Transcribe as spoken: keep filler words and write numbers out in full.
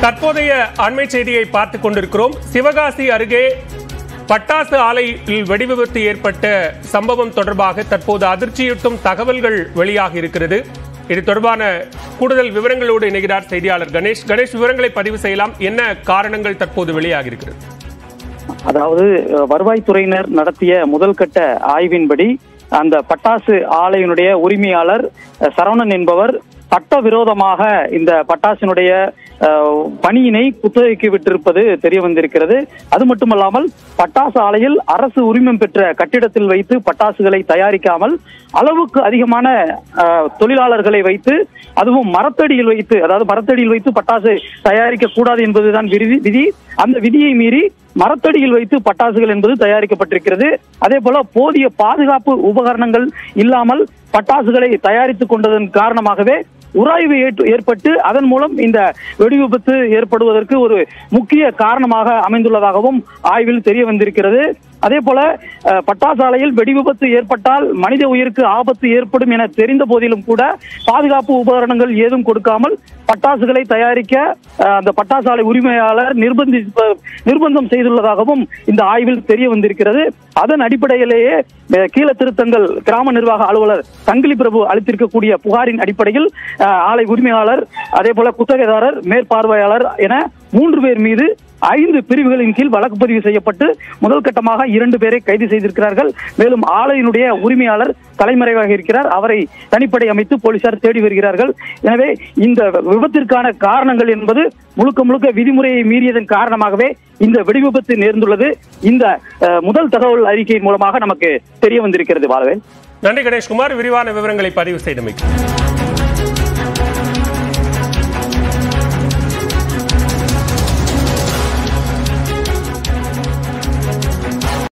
தற்போதைய அண்மை செய்தியை பார்த்துக் கொண்டிருக்கிறோம். சிவகாசி அருகே பட்டாசு ஆலையில் வெடிவிபத்து ஏற்பட்ட சம்பவம் தொடர்பாக தற்போது அதிர்ச்சியூட்டும் தகவல்கள் வெளியாகி இருக்கிறது. இது தொடர்பான கூடுதல் விவரங்களோடு இணைகிறார் செய்தியாளர் கணேஷ். கணேஷ், விவரங்களை பதிவு செய்யலாம். என்ன காரணங்கள் தற்போது வெளியாகி இருக்கிறது? அதாவது வருவாய்த்துறையினர் நடத்திய முதல் கட்ட ஆய்வின்படி அந்த பட்டாசு ஆலையினுடைய உரிமையாளர் சரவணன் என்பவர் சட்டவிரோதமாக இந்த பட்டாசினுடைய பணியினை குத்தகைக்கு விட்டிருப்பது தெரிய வந்திருக்கிறது. அது மட்டுமல்லாமல் பட்டாசு ஆலையில் அரசு உரிமம் பெற்ற கட்டிடத்தில் வைத்து பட்டாசுகளை தயாரிக்காமல் அளவுக்கு அதிகமான தொழிலாளர்களை வைத்து, அதுவும் மரத்தடியில் வைத்து, அதாவது மரத்தடியில் வைத்து பட்டாசு தயாரிக்க கூடாது என்பதுதான் விதி. அந்த விதியை மீறி மரத்தடியில் வைத்து பட்டாசுகள் என்பது தயாரிக்கப்பட்டிருக்கிறது. அதே போல போதிய பாதுகாப்பு உபகரணங்கள் இல்லாமல் பட்டாசுகளை தயாரித்துக் கொண்டதன் காரணமாகவே உராய்வு ஏற்பட்டு அதன் மூலம் இந்த வெடி விபத்து ஏற்படுவதற்கு ஒரு முக்கிய காரணமாக அமைந்துள்ளதாகவும் ஆய்வில் தெரிய வந்திருக்கிறது. அதே போல பட்டாசு ஆலையில் வெடி விபத்து ஏற்பட்டால் மனித உயிருக்கு ஆபத்து ஏற்படும் என தெரிந்த போதிலும் கூட பாதுகாப்பு உபகரணங்கள் ஏதும் கொடுக்காமல் பட்டாசுகளை தயாரிக்க அந்த பட்டாசு ஆலை உரிமையாளர் நிர்பந்தி நிர்பந்தம் செய்துள்ளதாகவும் இந்த ஆய்வில் தெரிய வந்திருக்கிறது. அதன் அடிப்படையிலேயே கீழ திருத்தங்கள் கிராம நிர்வாக அலுவலர் சங்கிலி பிரபு அளித்திருக்கக்கூடிய புகாரின் அடிப்படையில் ஆலை உரிமையாளர், அதே போல குத்தகைதாரர், மேற்பார்வையாளர் என மூன்று பேர் மீது ஐந்து பிரிவுகளின் கீழ் வழக்கு பதிவு செய்யப்பட்டு முதல் கட்டமாக இரண்டு பேரை கைது செய்திருக்கிறார்கள். மேலும் ஆலையினுடைய உரிமையாளர் தலைமறைவாக இருக்கிறார். அவரை தனிப்படை அமைத்து போலீசார் தேடி வருகிறார்கள். எனவே இந்த விபத்திற்கான காரணங்கள் என்பது முழுக்க முழுக்க விதிமுறையை மீறியதன் காரணமாகவே இந்த வெடிவிபத்து நேர்ந்துள்ளது. இந்த முதல் தகவல் அறிக்கையின் மூலமாக நமக்கு தெரிய வந்திருக்கிறது. பாலவேல், நன்றி கணேஷ்குமார், விரிவான விவரங்களை பதிவு செய்தமைக்கு.